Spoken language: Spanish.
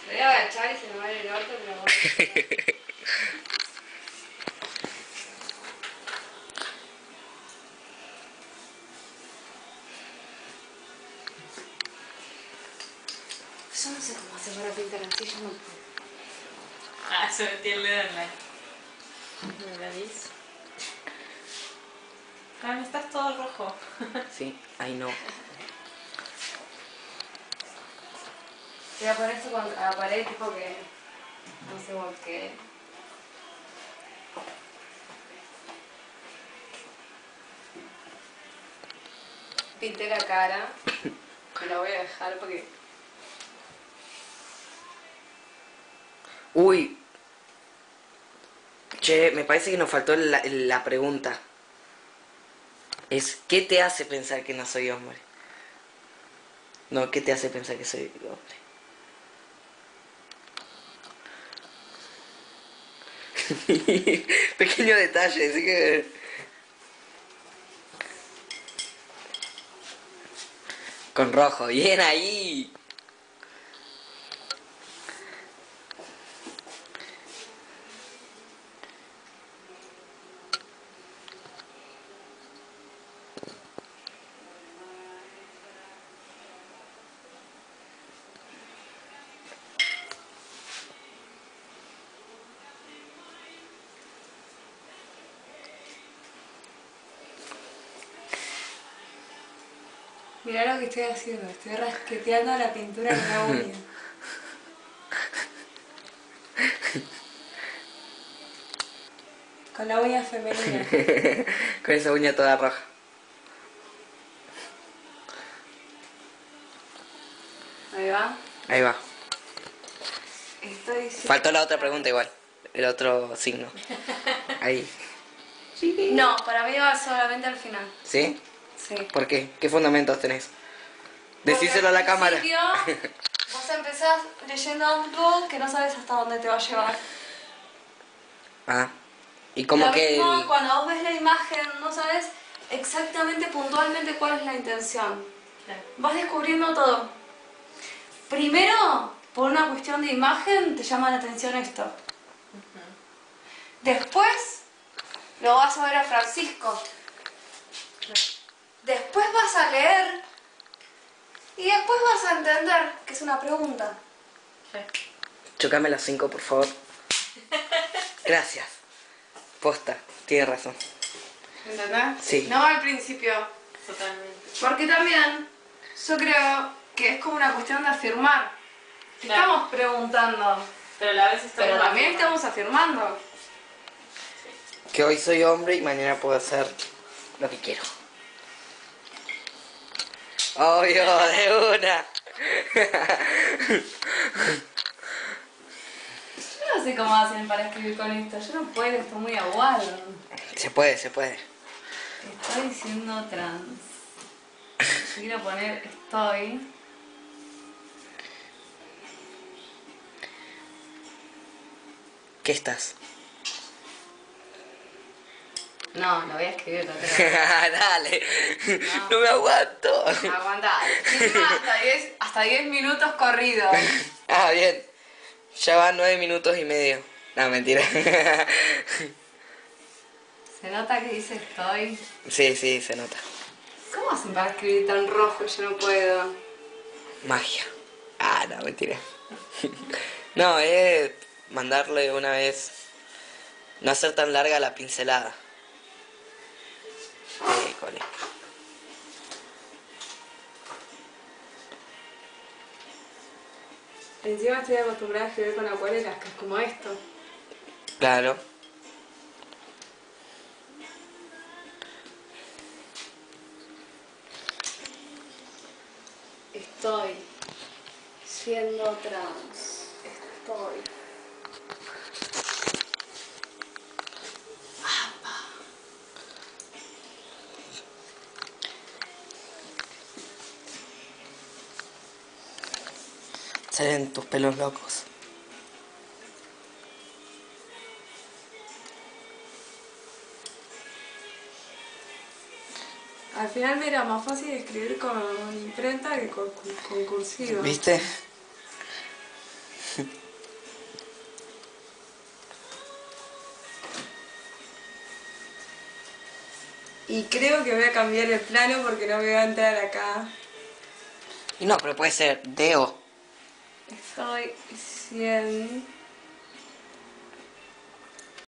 Me voy a agachar y se me va el orto, pero bueno. Yo no sé cómo hacer para pintar así, yo no puedo. Ah, se metió el dedo en la nariz. Ah, estás todo rojo. Sí, ahí no. Voy a poner esto contra la pared, tipo que... no sé por qué. Pinté la cara. Me la voy a dejar porque... Uy. Che, me parece que nos faltó la pregunta. Es, ¿qué te hace pensar que no soy hombre? No, ¿qué te hace pensar que soy hombre? Pequeño detalle, así que... Con rojo, bien ahí. Mirá lo que estoy haciendo, estoy rasqueteando la pintura con la uña. Con la uña femenina. Con esa uña toda roja. Ahí va. Ahí va. Estoy diciendo... Faltó la otra pregunta igual. El otro signo. Ahí. No, para mí va solamente al final. ¿Sí? Sí. ¿Por qué? ¿Qué fundamentos tenés? Decíselo a la cámara. Vos empezás leyendo algo que no sabes hasta dónde te va a llevar. Ah. Y como Lo que... mismo cuando vos ves la imagen, no sabes exactamente, puntualmente cuál es la intención. Claro. Vas descubriendo todo. Primero, por una cuestión de imagen, te llama la atención esto. Después, lo vas a ver a Francisco. Después vas a leer. Y después vas a entender que es una pregunta. Chocame las 5, por favor. Gracias. Posta, tienes razón. ¿Entendés? Sí. No al principio. Totalmente. Porque también yo creo que es como una cuestión de afirmar. Claro. Estamos preguntando, Pero a la vez estamos pero también afirmando. estamos afirmando. Que hoy soy hombre y mañana puedo hacer lo que quiero. Obvio, de una. Yo no sé cómo hacen para escribir con esto. Yo no puedo, estoy muy aguado. Se puede, se puede. Estoy siendo trans. Yo quiero poner estoy. ¿Qué estás? No, lo voy a escribir, no creo. Dale. No me aguanto. Aguantá. Encima hasta 10 minutos corridos. Ah, bien. Ya van 9 minutos y medio. No, mentira. Se nota que dice estoy. Sí, sí, se nota. ¿Cómo hacen para escribir tan rojo? Yo no puedo. Magia. Ah, no, mentira. No, es mandarle una vez. No hacer tan larga la pincelada. Cole. Encima estoy acostumbrada a escribir con acuarelas, que es como esto. Claro. Estoy siendo trans. Estoy. Salen tus pelos locos. Al final me era más fácil escribir con imprenta que con cursiva. ¿Viste? Y creo que voy a cambiar el plano porque no me voy a entrar acá. Y no, pero puede ser de o. Estoy 100